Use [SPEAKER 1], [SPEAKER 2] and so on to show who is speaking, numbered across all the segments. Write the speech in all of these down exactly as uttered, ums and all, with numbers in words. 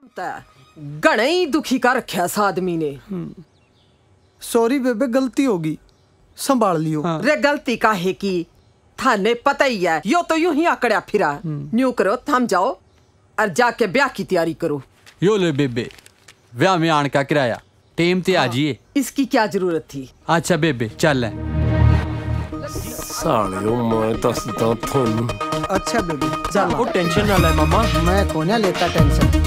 [SPEAKER 1] घना ही दुखी कर रखा इस आदमी ने।
[SPEAKER 2] सॉरी बेबे, गलती होगी, संभाल लियो।
[SPEAKER 1] हाँ। रे गलती काहे की, थाने पता ही है, यो तो यूं ही आकड़ा फिरा। न्यू करो, थम जाओ और जाके ब्याह की तैयारी करो।
[SPEAKER 3] यो ले बेबे, ब्याह में आने का किराया टेम ते आजिए।
[SPEAKER 1] इसकी क्या जरूरत थी?
[SPEAKER 3] अच्छा बेबे चल है।
[SPEAKER 4] सालियो मैं दसदा थानू।
[SPEAKER 2] अच्छा बेबी चल,
[SPEAKER 4] वो टेंशन ना ले मामा,
[SPEAKER 2] मैं कोने लेता टेंशन।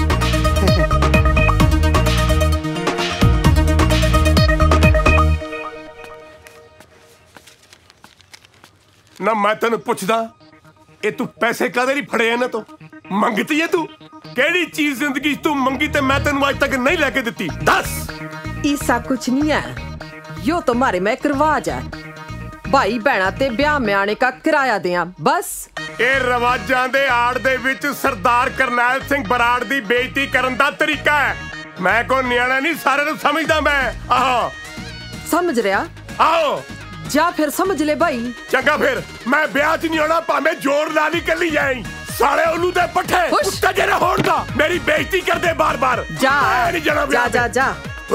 [SPEAKER 4] ना मैं तेन पुछदा, ए तू पैसे कादे नहीं फड़े इन्हां तो? मंगती है तू? केड़ी चीज जिंदगी तू मंगी ते मैं तेन आज तक नहीं लेके दिती? दस।
[SPEAKER 1] ऐसा कुछ नहीं है, यो तो मारे में एक रिवाज है, भाई बहना ते ब्याह में आने का किराया दें बस।
[SPEAKER 4] ए रवाजां दे आड़ दे विच सरदार करनैल सिंह बराड़ दी बेइज्जती करन दा तरीका है। मैं कोई न्याणा नहीं, सारे नूं समझदा मैं। आहो
[SPEAKER 1] समझ रहा?
[SPEAKER 4] आओ
[SPEAKER 1] जा फिर समझ ले भाई।
[SPEAKER 4] चंगा फिर मैं ब्याह च नहीं आना, भावें जोर ला नहीं कली जाए। सारे ओनू दे पट्ठे उत्ते जेरे होण दा मेरी बेइज्जती कर दे बार बार।
[SPEAKER 1] जा
[SPEAKER 4] नहीं जाना
[SPEAKER 1] जा जा जा।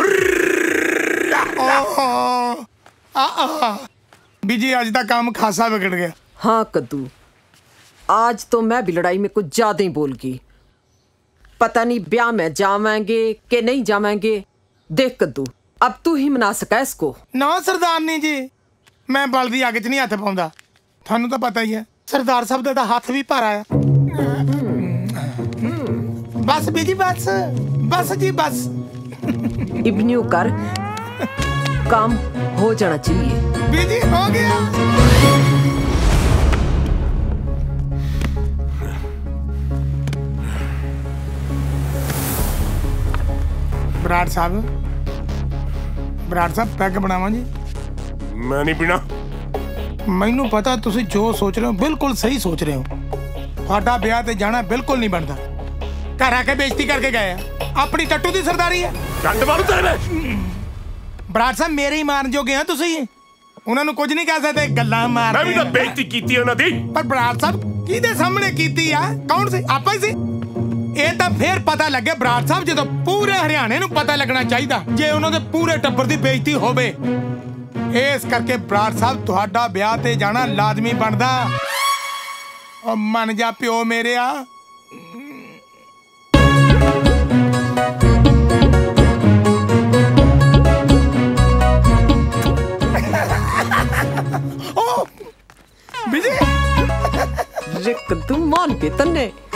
[SPEAKER 5] बीजी आज तक काम खासा बिगड़ गया।
[SPEAKER 1] हाँ कद्दू, आज तो मैं भी लड़ाई में कुछ ज्यादा ही बोल गई। पता नहीं ब्याह में जावेंगे कि नहीं जावेंगे। देख कद्दू, अब तू ही मना सका इसको।
[SPEAKER 5] ना सरदारनी जी, मैं बलदी आगे च नहीं हथ पाਉਂਦਾ। थानू तो पता ही है सरदार साहब दा हाथ भी भारा है। बस बीजी बस बस जी बस।
[SPEAKER 1] इब्न्यू कर, काम हो जाना चाहिए।
[SPEAKER 5] बीजी हो गया। बराड़ साहब, बराड़ साहब पैग बनावा जी।
[SPEAKER 4] मैं नहीं पीना।
[SPEAKER 5] मैनू पता तुसी जो सोच रहे हो बिल्कुल सही सोच रहे हो। साडा ब्याह ते जाना बिल्कुल नहीं बनता। घर आके बेइज्जती करके गए, अपनी टट्टू दी सरदारी है।
[SPEAKER 4] चंड मारू तेरे में।
[SPEAKER 5] बराड़ साहब मेरे ही मान जोगे हैं तुसी, उन्हां नू कुछ नहीं कह सकते, गल्लां मार।
[SPEAKER 4] मैं भी तो बेइज्जती कीती उन्हां दी।
[SPEAKER 5] पर बराड़ साहब किहदे सामने कीती आ? कौन सी? आपा ही सी। ਇਹ ਤਾਂ ਫੇਰ ਪਤਾ ਲੱਗੇ ਬਰਾੜ ਸਾਹਿਬ, ਜਦੋਂ ਪੂਰੇ ਹਰਿਆਣੇ ਨੂੰ ਪਤਾ ਲੱਗਣਾ ਚਾਹੀਦਾ ਜੇ ਉਹਨਾਂ ਦੇ ਪੂਰੇ ਟੱਬਰ ਦੀ ਬੇਇੱਜ਼ਤੀ ਹੋਵੇ। ਇਸ ਕਰਕੇ ਬਰਾੜ ਸਾਹਿਬ ਤੁਹਾਡਾ ਵਿਆਹ ਤੇ ਜਾਣਾ ਲਾਜ਼ਮੀ ਬਣਦਾ। ਉਹ ਮੰਨ ਜਾ ਪਿਓ ਮੇਰਿਆ।
[SPEAKER 1] रे कद्दू मान के तन्ने